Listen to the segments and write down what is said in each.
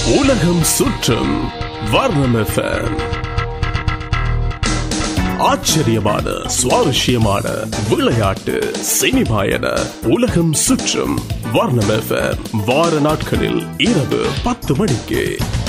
உலகம் சுற்றும் வர்ணம் FM. ஆச்சரியமான சுவாரஸ்யமான விளையாட்டு சினிமா என உலகம் சுற்றும் வர்ணம் FM வார நாட்களில் இரவு 10 மணிக்கு.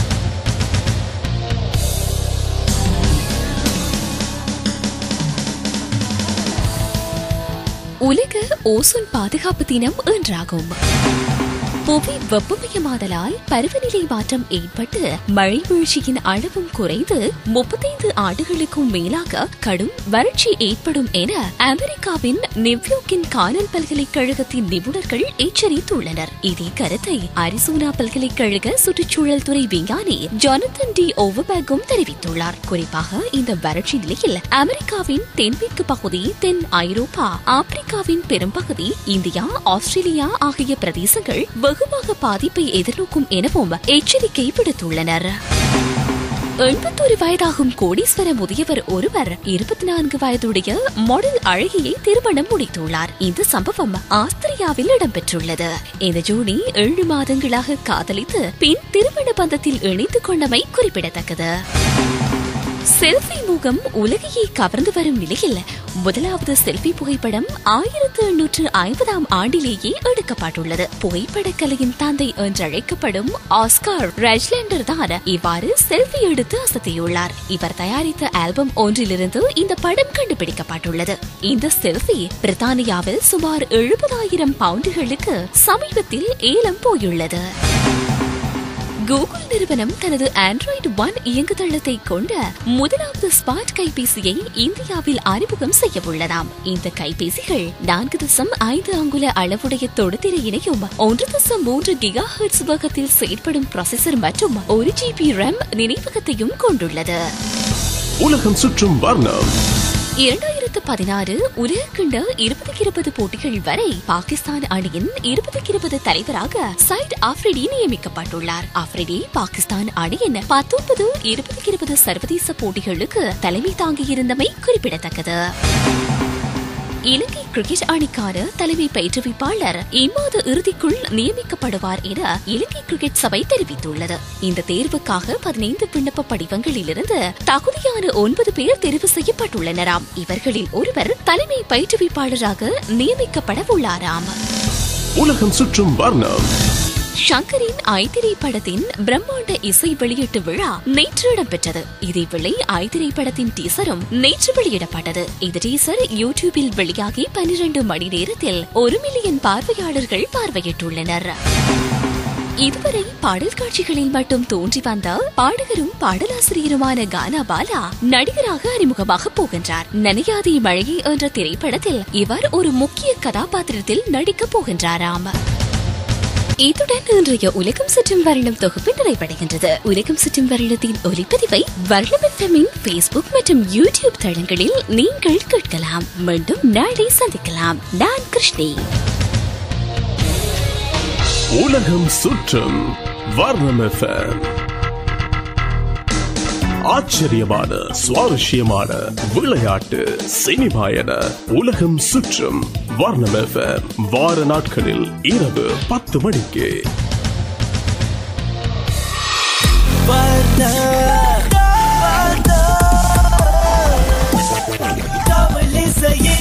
உலக ஓசோன் பாதுகாப்பு தினம் என்றாகும். புவி வெப்பமயமாதலால் பருவநிலை மாற்றம் ஏற்பட்டு மழை வீழ்ச்சியின் அளவும் குறைந்து 35 ஆண்டுகளுக்கும் மேலாக கடும் வறட்சி ஏற்படும் என அமெரிக்காவின் நியூயார்க்கின் கானல் பல்கலைக்கழகத்தின் நிபுணர்கள் எச்சரித்துள்ளனர். இதே கருத்தை அரிசோனா பல்கலைக்கழக சுற்றுச்சூழல் துறை விஞ்ஞானி ஜானத்தன் டி ஓவர்பேக்கும் தெரிவித்துள்ளார். குறிப்பாக இந்த வறட்சி நிலையில் அமெரிக்காவின் தென்மேற்கு பகுதி, தென் ஐரோப்பா, ஆப்பிரிக்காவின் பெரும்பகுதி, இந்தியா, ஆஸ்திரேலியா ஆகிய பிரதேசங்கள் வெகுவாக பாதிப்பை எதிர்நோக்கும் எனவும் எச்சரிக்கை விடுத்துள்ளனர். 81 வயதாகும் கோடீஸ்வர முதியவர் ஒருவர் 24 வயதுடைய மாடல் அழகியை திருமணம் முடித்துள்ளார். இந்த சம்பவம் ஆஸ்திரியாவில் இடம்பெற்றுள்ளது. இந்த ஜோடி 7 மாதங்களாக காதலித்து பின் திருமண பந்தத்தில் இணைந்து கொண்டமை குறிப்பிடத்தக்கது. செல்ஃபி முகம் உலகையே கவர்ந்து வரும் நிலையில் முதலாவது செல்ஃபி புகைப்படம் 1850ஆம் ஆண்டிலேயே எடுக்கப்பட்டுள்ளது. புகைப்படக்கலையின் தந்தை என்றழைக்கப்படும் ஆஸ்கார் ரெஜ்லேண்டர் தான் இவ்வாறு செல்ஃபி எடுத்து அசத்தியுள்ளார். இவர் தயாரித்த ஆல்பம் ஒன்றிலிருந்து இந்த படம் கண்டுபிடிக்கப்பட்டுள்ளது. இந்த செல்ஃபி பிரித்தானியாவில் சுமார் 70,000 பவுண்டுகளுக்கு சமீபத்தில் ஏலம் போயுள்ளது. கூகுள் நிறுவனம் தனது ஆண்ட்ராய்டு 1 இயங்குதளத்தை கொண்ட முதலாவது ஸ்மார்ட் கைபேசியை இந்தியாவில் அறிமுகம் செய்ய உள்ளதாம். இந்த கைபேசிகள் 4.5 அங்குல அளவுடைய தொடுதிரையினையும் 1.3 GHz வேகத்தில் செயல்படும் ப்ராசஸர் மற்றும் 1 GB RAM நினைவகத்தையும் கொண்டுள்ளது. உலகம் சுற்றும் வர்ணம் 2016 உலகக்கிண்ட 2020 போட்டிகள் வரை பாகிஸ்தான் அணியின் 2020 தலைவராக சைட் ஆஃப்ரிடி நியமிக்கப்பட்டுள்ளார். ஆஃப்ரிடி பாகிஸ்தான் அணியின் 19 2020 சர்வதேச போட்டிகளுக்கு தலைமை தாங்கியிருந்தமை குறிப்பிடத்தக்கது. இலங்கை கிரிக்கெட் அணிக்கான தலைமை பயிற்றுவிப்பாளர் இம்மாத இறுதிக்குள் நியமிக்கப்படுவார் என இலங்கை கிரிக்கெட் சபை தெரிவித்துள்ளது. இந்த தேர்வுக்காக 15 விண்ணப்ப படிவங்களிலிருந்து தகுதியான 9 பேர் தெரிவு செய்யப்பட்டுள்ளனராம். இவர்களில் ஒருவர் தலைமை பயிற்றுவிப்பாளராக நியமிக்கப்பட உள்ளாராம். உலகம் சுற்றும் வர்ணம் ஷங்கரின் ஐதிரை படத்தின் பிரம்மாண்ட இசை வெளியீட்டு விழா நேற்று இடம்பெற்றது. இதேவேளை ஐதிரை படத்தின் டீசரும் நேற்று வெளியிடப்பட்டது. இந்த டீசர் யூடியூபில் வெளியாகி 12 மணி நேரத்தில் 1 மில்லியன் பார்வையாளர்கள் பார்வையிட்டுள்ளனர். இதுவரை பாடல் காட்சிகளில் மட்டும் தோன்றி வந்த பாடகரும் பாடலாசிரியருமான கானா பாலா நடிகராக அறிமுகமாக போகின்றார். நனையாதே மழையே என்ற திரைப்படத்தில் இவர் ஒரு முக்கிய கதாபாத்திரத்தில் நடிக்கப் போகின்றாராம். இத்துடன் இன்றைய உலகம் சுற்றும் வருடம் தொகுப்பு நிறைவடைகின்றது. உலகம் சுற்றும் வருடத்தின் ஒலிப்பதிவை வர்ணம் FMஇன் Facebook மற்றும் YouTube தளங்களில் நீங்கள் கேட்கலாம். மீண்டும் நாளை சந்திக்கலாம். நான் கிருஷ்ணி. உலகம் சுற்றும் வர்ணம் FM. ஆச்சரியமான சுவாரஸ்யமான விளையாட்டு சினிமா என உலகம் சுற்றும் வர்ணம் FM வார நாட்களில் இரவு 10 மணிக்கு. தகவல